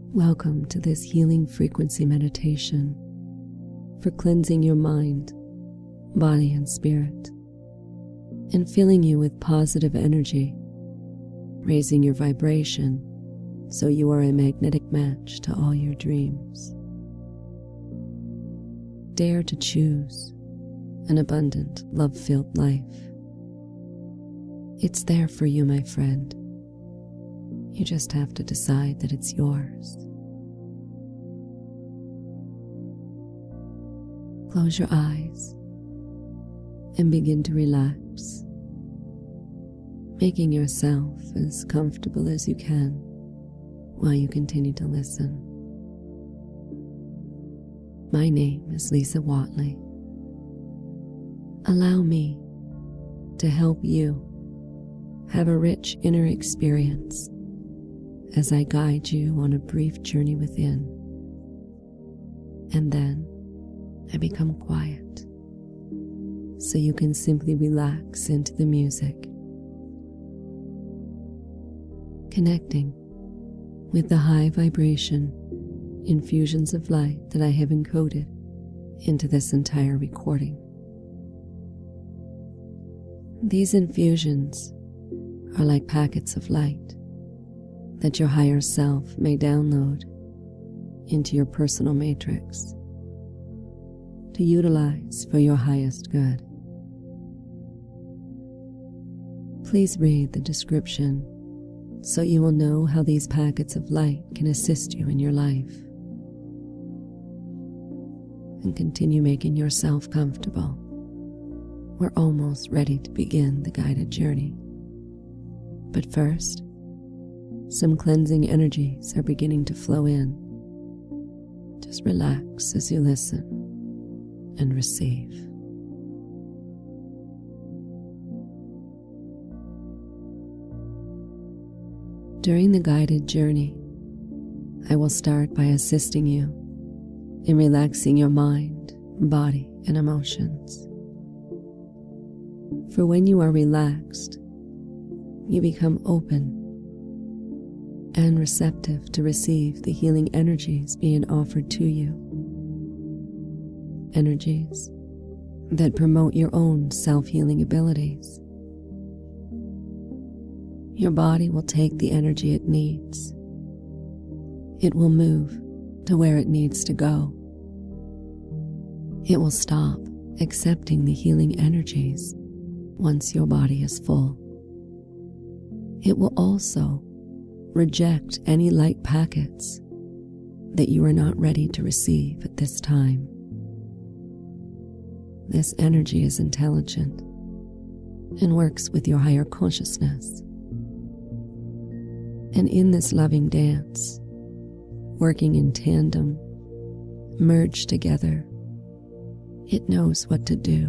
Welcome to this healing frequency meditation for cleansing your mind, body, and spirit, and filling you with positive energy, raising your vibration so you are a magnetic match to all your dreams. Dare to choose an abundant, love-filled life. It's there for you, my friend. You just have to decide that it's yours. Close your eyes and begin to relax, making yourself as comfortable as you can while you continue to listen. My name is Lisa Watley. Allow me to help you have a rich inner experience as I guide you on a brief journey within. And then I become quiet so you can simply relax into the music, connecting with the high vibration infusions of light that I have encoded into this entire recording. These infusions are like packets of light that your higher self may download into your personal matrix to utilize for your highest good. Please read the description so you will know how these packets of light can assist you in your life. And continue making yourself comfortable. We're almost ready to begin the guided journey. But first, some cleansing energies are beginning to flow in. Just relax as you listen and receive. During the guided journey, I will start by assisting you in relaxing your mind, body, and emotions. For when you are relaxed, you become open and receptive to receive the healing energies being offered to you. Energies that promote your own self-healing abilities. Your body will take the energy it needs. It will move to where it needs to go. It will stop accepting the healing energies once your body is full. It will also reject any light packets that you are not ready to receive at this time. This energy is intelligent and works with your higher consciousness. And in this loving dance, working in tandem, merged together, it knows what to do.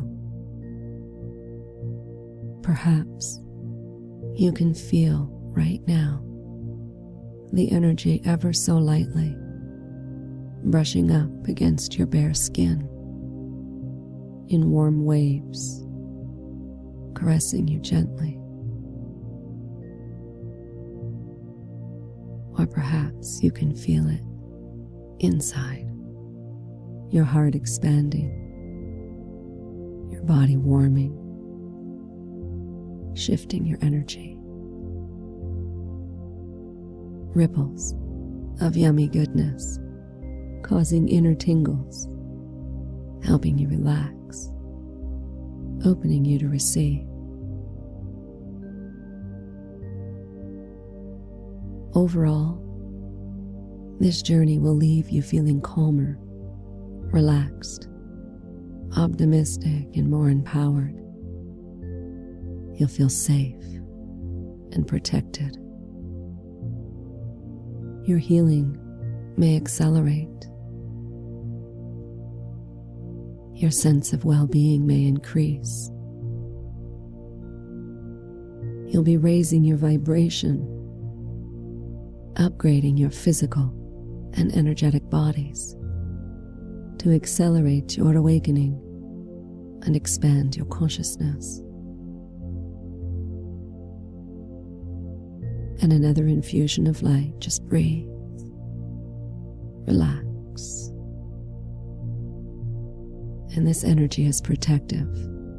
Perhaps you can feel right now the energy ever so lightly brushing up against your bare skin in warm waves, caressing you gently. Or perhaps you can feel it inside, your heart expanding, your body warming, shifting your energy. Ripples of yummy goodness, causing inner tingles, helping you relax, opening you to receive. Overall, this journey will leave you feeling calmer, relaxed, optimistic, and more empowered. You'll feel safe and protected. Your healing may accelerate. Your sense of well-being may increase. You'll be raising your vibration, upgrading your physical and energetic bodies to accelerate your awakening and expand your consciousness. And another infusion of light just breathes relax. And this energy is protective.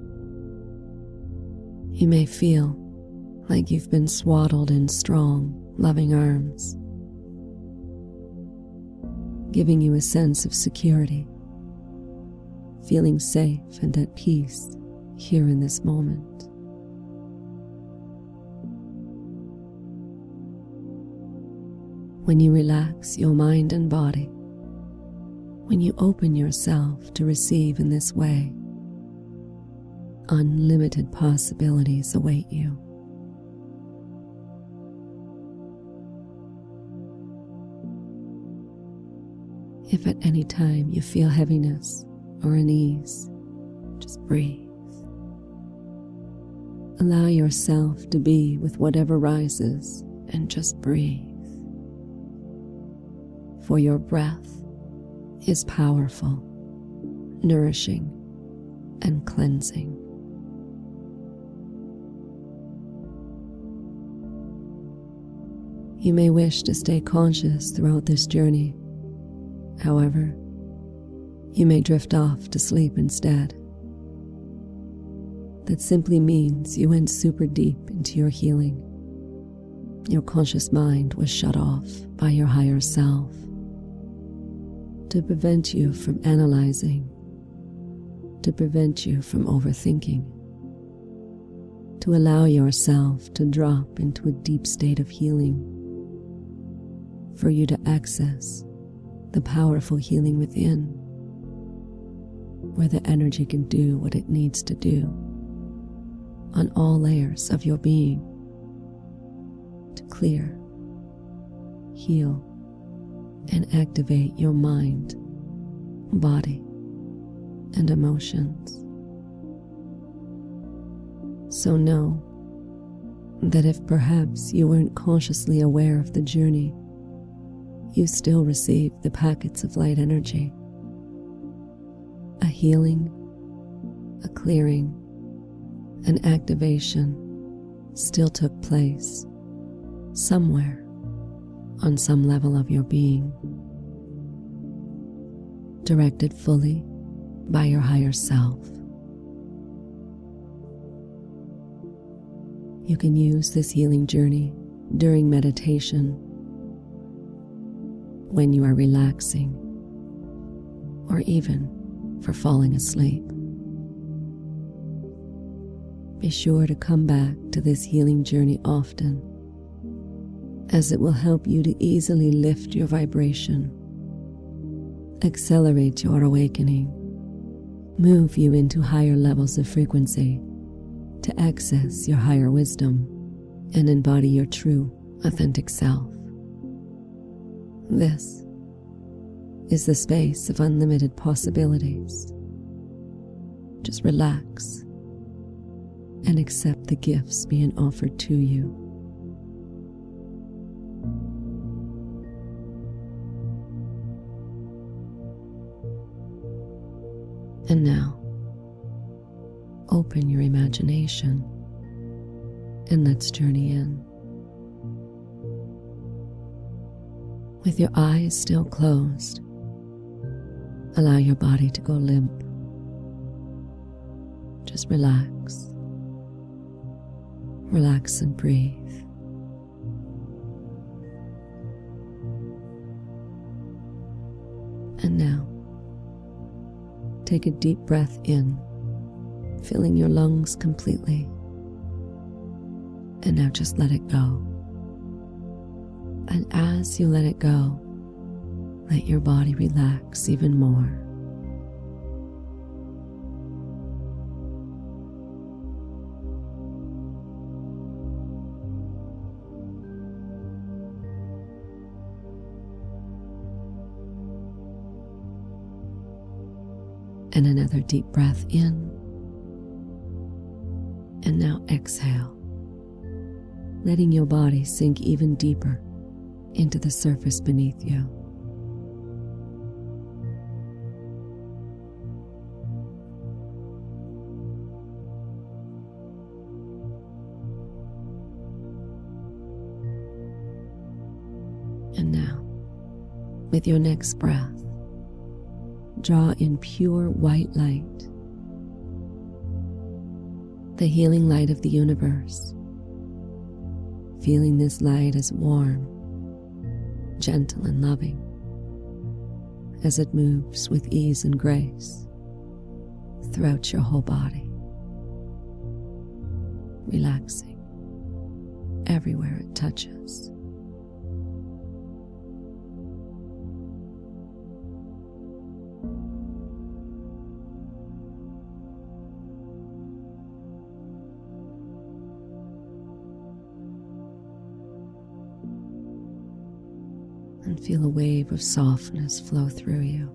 You may feel like you've been swaddled in strong, loving arms, giving you a sense of security, feeling safe and at peace here in this moment. When you relax your mind and body, when you open yourself to receive in this way, unlimited possibilities await you. If at any time you feel heaviness or unease, just breathe. Allow yourself to be with whatever rises and just breathe. For your breath is powerful, nourishing, and cleansing. You may wish to stay conscious throughout this journey. However, you may drift off to sleep instead. That simply means you went super deep into your healing. Your conscious mind was shut off by your higher self to prevent you from analyzing, to prevent you from overthinking, to allow yourself to drop into a deep state of healing, for you to access the powerful healing within, where the energy can do what it needs to do on all layers of your being to clear, heal, and activate your mind, body, and emotions. So know that if perhaps you weren't consciously aware of the journey, you still receive the packets of light energy. A healing, a clearing, an activation still took place somewhere on some level of your being, directed fully by your higher self. You can use this healing journey during meditation, when you are relaxing, or even for falling asleep. Be sure to come back to this healing journey often, as it will help you to easily lift your vibration, accelerate your awakening, move you into higher levels of frequency to access your higher wisdom and embody your true, authentic self. This is the space of unlimited possibilities. Just relax and accept the gifts being offered to you. And now, open your imagination and let's journey in. With your eyes still closed, allow your body to go limp. Just relax. Relax and breathe. And now, take a deep breath in, filling your lungs completely. And now just let it go. And as you let it go, let your body relax even more. And another deep breath in. And now exhale, letting your body sink even deeper into the surface beneath you. And now, With your next breath, draw in pure white light, the healing light of the universe, feeling this light as warm, gentle, and loving as it moves with ease and grace throughout your whole body, relaxing everywhere it touches. And feel a wave of softness flow through you.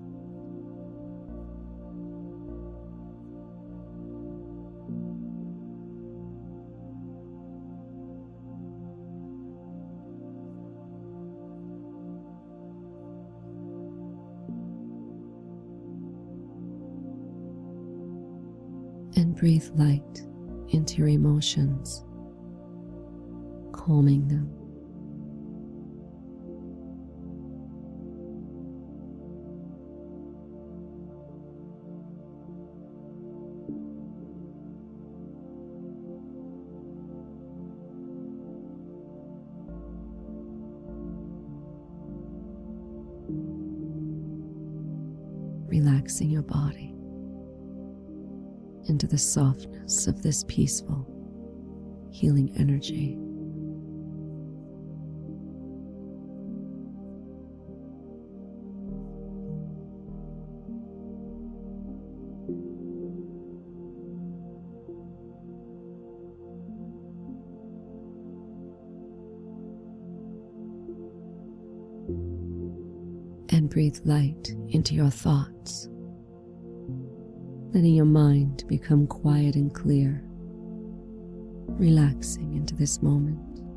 And breathe light into your emotions, calming them. Relaxing your body into the softness of this peaceful, healing energy. And breathe light into your thoughts, letting your mind become quiet and clear, relaxing into this moment.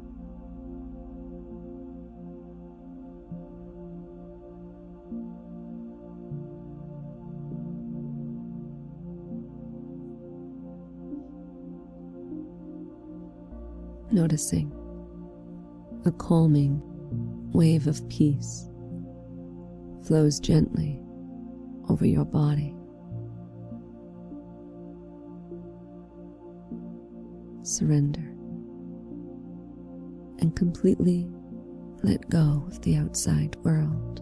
Noticing a calming wave of peace flows gently over your body. Surrender and completely let go of the outside world.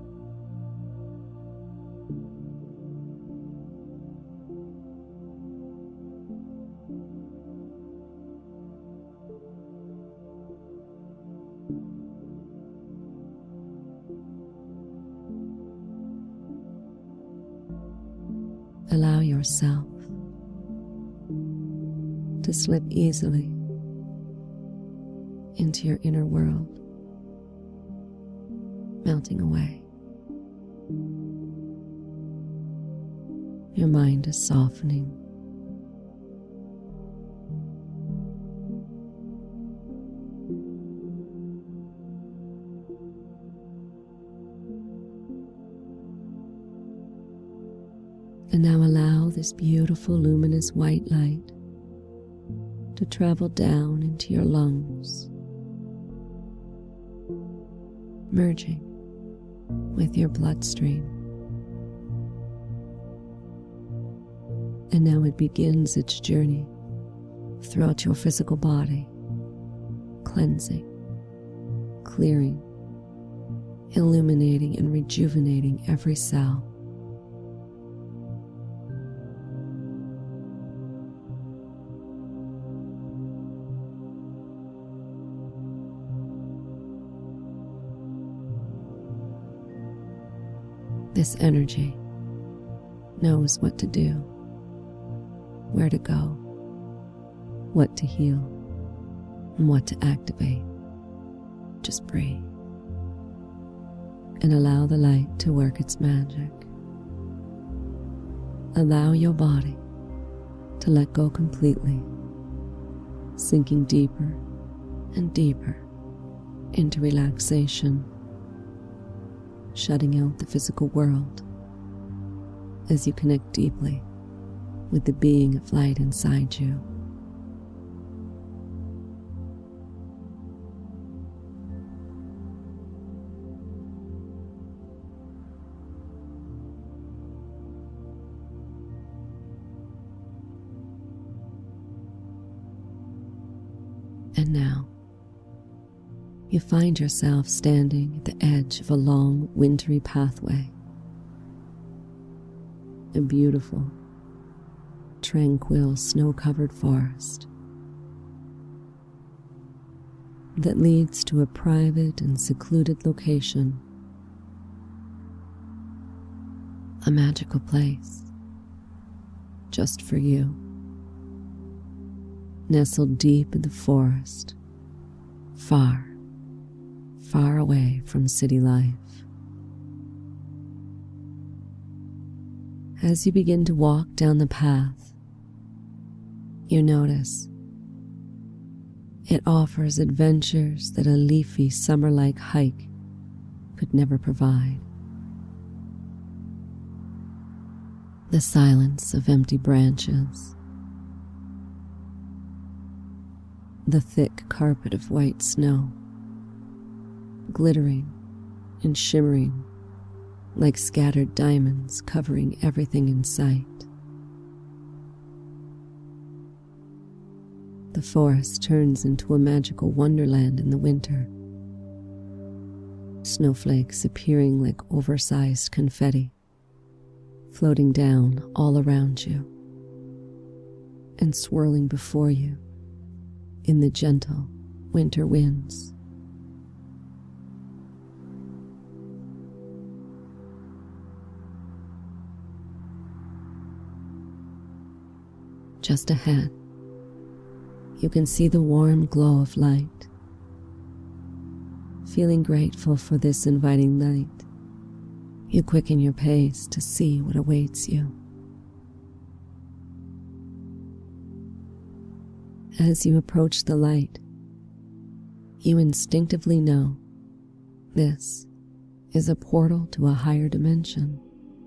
Allow yourself to slip easily into your inner world, melting away. Your mind is softening. And now allow this beautiful luminous white light to travel down into your lungs, merging with your bloodstream. And now it begins its journey throughout your physical body, cleansing, clearing, illuminating, and rejuvenating every cell. This energy knows what to do, where to go, what to heal, and what to activate. Just breathe and allow the light to work its magic. Allow your body to let go completely, sinking deeper and deeper into relaxation, shutting out the physical world as you connect deeply with the being of light inside you. And now, you find yourself standing at the edge of a long, wintry pathway. A beautiful, tranquil, snow-covered forest that leads to a private and secluded location. A magical place just for you, nestled deep in the forest, far, far away from city life. As you begin to walk down the path, you notice it offers adventures that a leafy summer-like hike could never provide. The silence of empty branches, the thick carpet of white snow, glittering and shimmering like scattered diamonds covering everything in sight. The forest turns into a magical wonderland in the winter, snowflakes appearing like oversized confetti, floating down all around you and swirling before you in the gentle winter winds. Just ahead, you can see the warm glow of light. Feeling grateful for this inviting light, you quicken your pace to see what awaits you. As you approach the light, you instinctively know this is a portal to a higher dimension.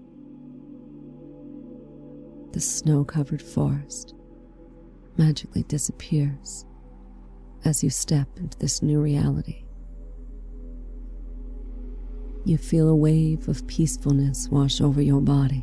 The snow-covered forest magically disappears as you step into this new reality. You feel a wave of peacefulness wash over your body.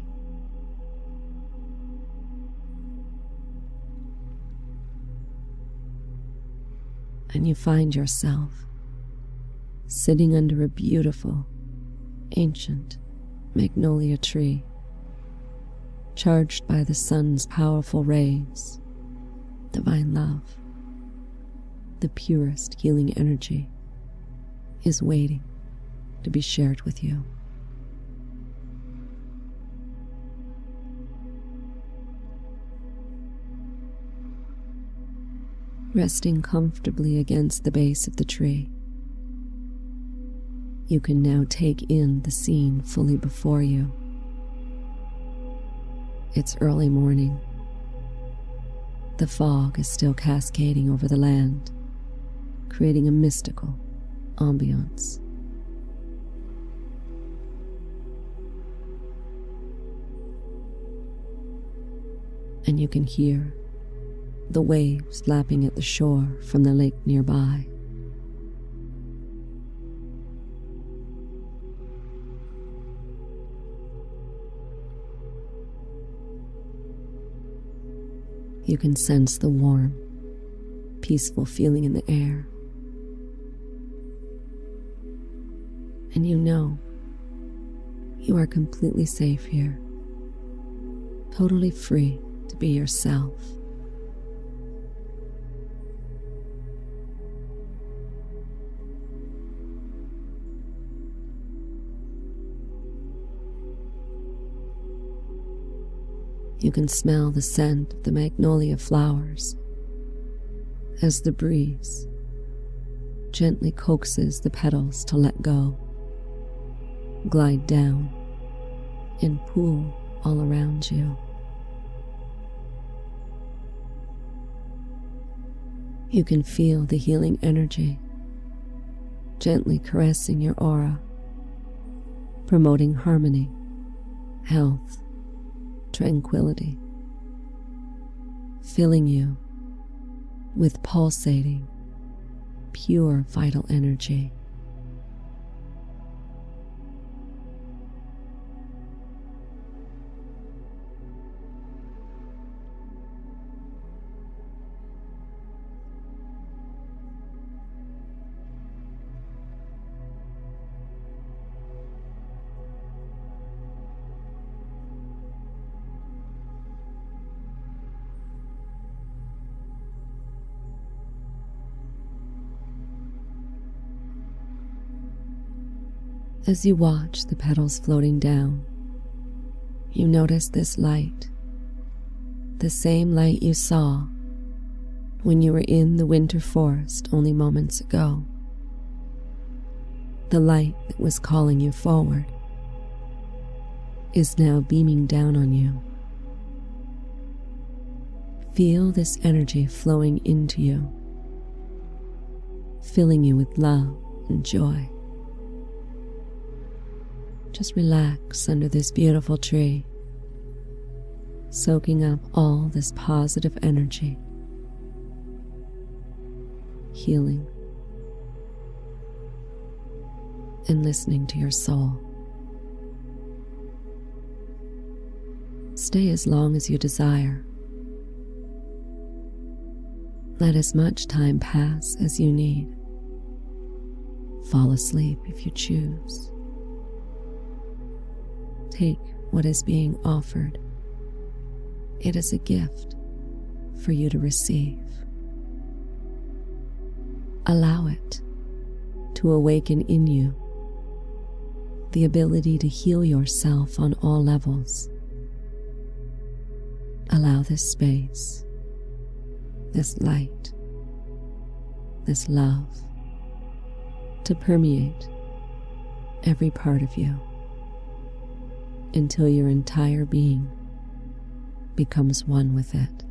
And you find yourself sitting under a beautiful, ancient magnolia tree, charged by the sun's powerful rays. Divine love, the purest healing energy, is waiting to be shared with you. Resting comfortably against the base of the tree, you can now take in the scene fully before you. It's early morning. The fog is still cascading over the land, creating a mystical ambiance. And you can hear the waves lapping at the shore from the lake nearby. You can sense the warm, peaceful feeling in the air. And you know you are completely safe here, totally free to be yourself. You can smell the scent of the magnolia flowers as the breeze gently coaxes the petals to let go, glide down, and pool all around you. You can feel the healing energy gently caressing your aura, promoting harmony, health, tranquility, filling you with pulsating, pure vital energy. As you watch the petals floating down, you notice this light, the same light you saw when you were in the winter forest only moments ago. The light that was calling you forward is now beaming down on you. Feel this energy flowing into you, filling you with love and joy. Just relax under this beautiful tree, soaking up all this positive energy, healing, and listening to your soul. Stay as long as you desire. Let as much time pass as you need. Fall asleep if you choose. Take what is being offered. It is a gift for you to receive. Allow it to awaken in you the ability to heal yourself on all levels. Allow this space, this light, this love to permeate every part of you until your entire being becomes one with it.